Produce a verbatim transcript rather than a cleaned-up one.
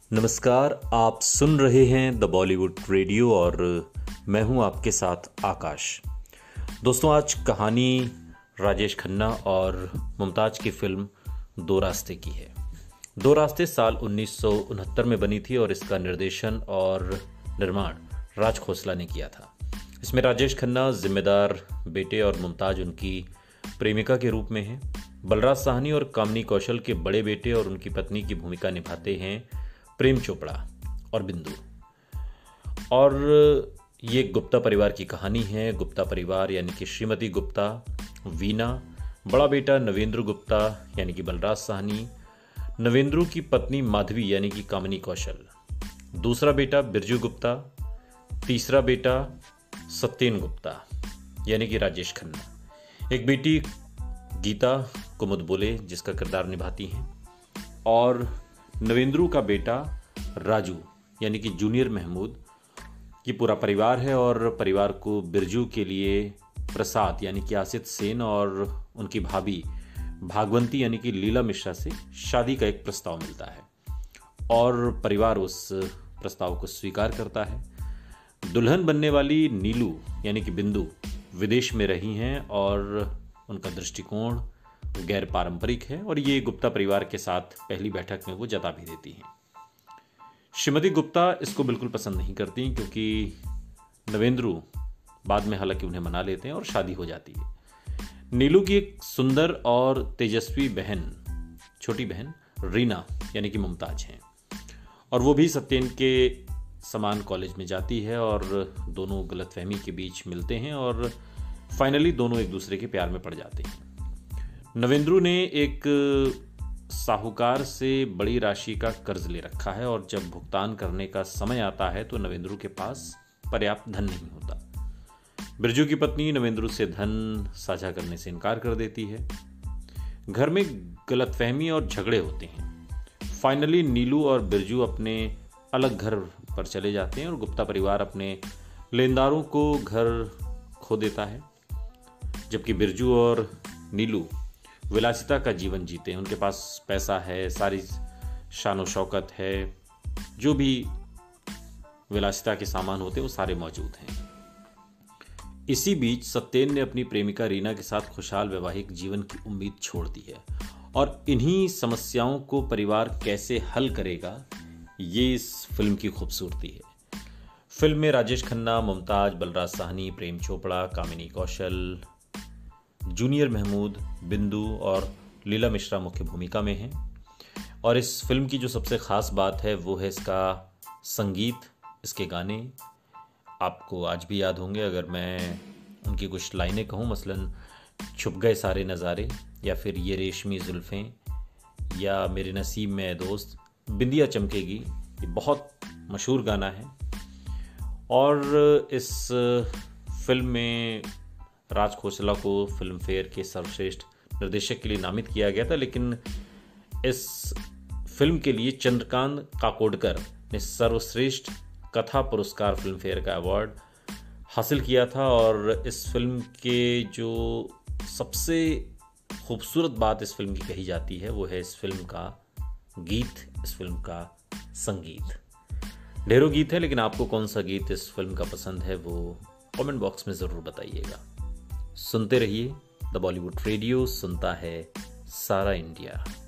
नमस्कार, आप सुन रहे हैं द बॉलीवुड रेडियो और मैं हूं आपके साथ आकाश। दोस्तों, आज कहानी राजेश खन्ना और मुमताज की फिल्म दो रास्ते की है। दो रास्ते साल उन्नीस सौ उनहत्तर में बनी थी और इसका निर्देशन और निर्माण राज खोसला ने किया था। इसमें राजेश खन्ना जिम्मेदार बेटे और मुमताज उनकी प्रेमिका के रूप में हैं। बलराज साहनी और कामिनी कौशल के बड़े बेटे और उनकी पत्नी की भूमिका निभाते हैं प्रेम चोपड़ा और बिंदु। और ये गुप्ता परिवार की कहानी है। गुप्ता परिवार यानी कि श्रीमती गुप्ता, वीना, बड़ा बेटा नवेंद्र गुप्ता यानी कि बलराज साहनी, नवेंद्र की पत्नी माधवी यानी कि कामिनी कौशल, दूसरा बेटा बिरजू गुप्ता, तीसरा बेटा सत्येन गुप्ता यानी कि राजेश खन्ना, एक बेटी गीता कुमुदबोले जिसका किरदार निभाती हैं, और नवेंद्र का बेटा राजू यानी कि जूनियर महमूद। ये पूरा परिवार है और परिवार को बिरजू के लिए प्रसाद यानी कि आसित सेन और उनकी भाभी भागवंती यानी कि लीला मिश्रा से शादी का एक प्रस्ताव मिलता है और परिवार उस प्रस्ताव को स्वीकार करता है। दुल्हन बनने वाली नीलू यानी कि बिंदु विदेश में रही हैं और उनका दृष्टिकोण गैर पारंपरिक है और ये गुप्ता परिवार के साथ पहली बैठक में वो जता भी देती हैं। श्रीमती गुप्ता इसको बिल्कुल पसंद नहीं करती क्योंकि नवेंद्र बाद में हालांकि उन्हें मना लेते हैं और शादी हो जाती है। नीलू की एक सुंदर और तेजस्वी बहन, छोटी बहन रीना यानी कि मुमताज हैं और वो भी सत्येन के समान कॉलेज में जाती है और दोनों गलतफहमी के बीच मिलते हैं और फाइनली दोनों एक दूसरे के प्यार में पड़ जाते हैं। नवेंद्र ने एक साहूकार से बड़ी राशि का कर्ज ले रखा है और जब भुगतान करने का समय आता है तो नवेंद्र के पास पर्याप्त धन नहीं होता। बिरजू की पत्नी नवेंद्र से धन साझा करने से इनकार कर देती है। घर में गलतफहमी और झगड़े होते हैं। फाइनली नीलू और बिरजू अपने अलग घर पर चले जाते हैं और गुप्ता परिवार अपने लेनदारों को घर खो देता है, जबकि बिरजू और नीलू विलासिता का जीवन जीते हैं। उनके पास पैसा है, सारी शान और शौकत है, जो भी विलासिता के सामान होते हैं वो सारे मौजूद हैं। इसी बीच सत्येन ने अपनी प्रेमिका रीना के साथ खुशहाल वैवाहिक जीवन की उम्मीद छोड़ दी है और इन्हीं समस्याओं को परिवार कैसे हल करेगा, ये इस फिल्म की खूबसूरती है। फिल्म में राजेश खन्ना, मुमताज, बलराज साहनी, प्रेम चोपड़ा, कामिनी कौशल, जूनियर महमूद, बिंदु और लीला मिश्रा मुख्य भूमिका में हैं। और इस फिल्म की जो सबसे ख़ास बात है वो है इसका संगीत। इसके गाने आपको आज भी याद होंगे अगर मैं उनकी कुछ लाइनें कहूँ, मसलन छुप गए सारे नज़ारे या फिर ये रेशमी जुल्फ़ें या मेरे नसीब में दोस्त, बिंदिया चमकेगी, ये बहुत मशहूर गाना है। और इस फिल्म में राज खोसला को फिल्म फेयर के सर्वश्रेष्ठ निर्देशक के लिए नामित किया गया था, लेकिन इस फिल्म के लिए चंद्रकांत काकोडकर ने सर्वश्रेष्ठ कथा पुरस्कार फिल्म फेयर का अवार्ड हासिल किया था। और इस फिल्म के जो सबसे खूबसूरत बात इस फिल्म की कही जाती है वो है इस फिल्म का गीत, इस फिल्म का संगीत। ढेरों गीत है, लेकिन आपको कौन सा गीत इस फिल्म का पसंद है वो कमेंट बॉक्स में ज़रूर बताइएगा। सुनते रहिए द बॉलीवुड रेडियो, सुनता है सारा इंडिया।